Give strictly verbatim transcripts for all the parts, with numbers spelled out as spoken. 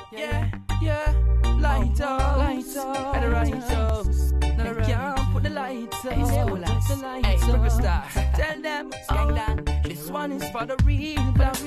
Yeah, yeah, light up, light up, and the right up. Now they can't put the lights up. Hey, schoolers, hey, River Star, tell them, gang down. This one is for the real black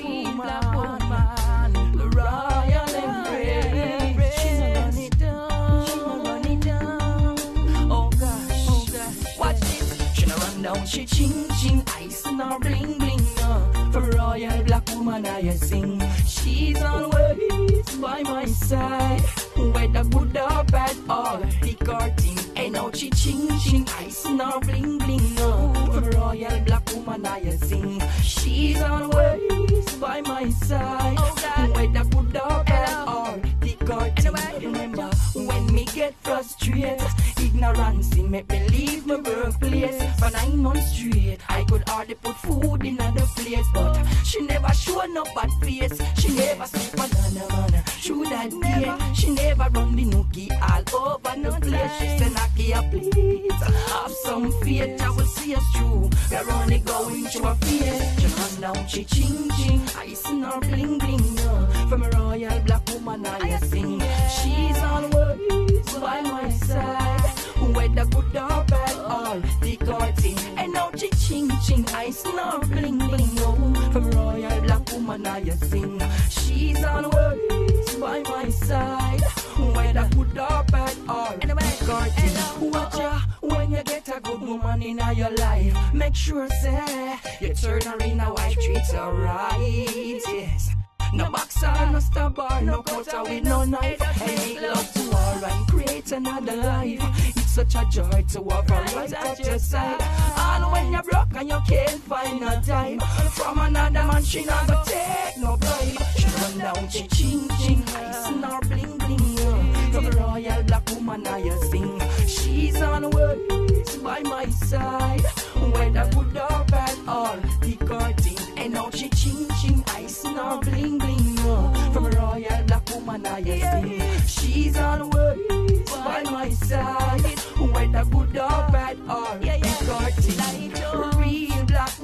woman, the royal embrace. She no run it down, she no run it down. Oh gosh, oh gosh, watch this. She no run down, she ching ching, ice and her bling bling. Uh, for royal black woman I sing. She's always by my side, whether good or bad, all thick or thin. Ain't no chi ching ching, ice nor bling bling. No, for royal black woman I sing. She's always by my side, whether good or bad, all thick or thin. Remember when me get frustrated, ignorance make me leave my workplace. For nine months straight, I could hardly put food in another place, but she never showed no bad face. She never sleep on another through that day. She never run the nookie all over the place. She said, Nackiea, please have some faith. I will see us through. We're only going through a phase. She run down, she ching ching, ice in her bling bling. Uh, from a royal black woman I sing. She's always by my side, whether good or bad, all thick or thin. And now she ching ching, ice in her bling bling. Oh, from a royal black woman I sing. She's always by my side, whether good or bad, all thick or thin. Watch ya when you get a good woman in your life. Make sure say you turn her in a wife, treat her right. Yes. No boxer, no stabber, no cutter with no knife. And make love to her and create another life. It's such a joy to have her right at your side. And when you're broke and you can't find a dime from another man, she not gonna take no bribe. She run down, she ching ching, ice in her bling bling. From a royal black woman I sing. She's always by my side, whether good or bad, all thick or thin. And now she ching ching, ice in her bling bling. From a royal black woman I sing. She's always by my side, whether good or bad, all thick or thin. Real black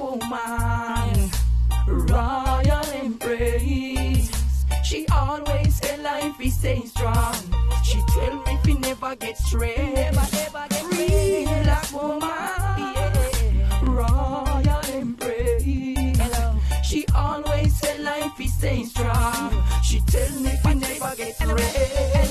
woman, royal embrace. She always say life is stay strong. She tell me if you never get straight. Real black woman, royal embrace. She always say life is stay strong. She tell me if you never get straight.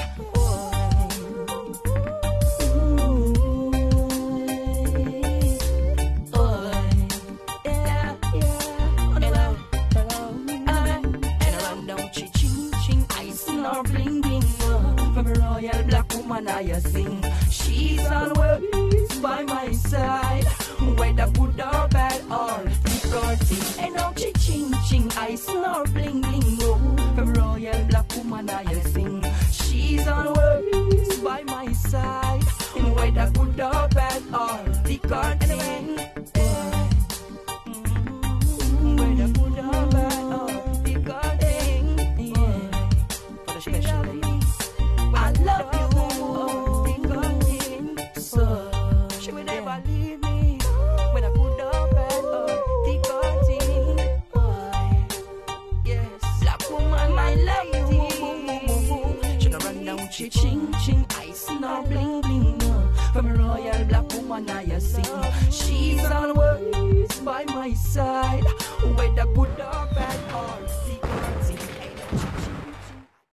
Bling bling, from a royal black woman I sing. She's always by my side, whether good or bad, all thick or thin. And now she ching ching, ice nor bling bling. From a royal black woman I sing. She's always by my side, whether good or bad, all thick or thin. Whether good or bad, all thick or thin. Especially, I love you, because so she will never leave me when I put up bad or thick or thin. Yes, black woman, I love you. She no run down, she ching ching, ice nor bling bling. From a royal black woman I sing. She's always by my side, whether good or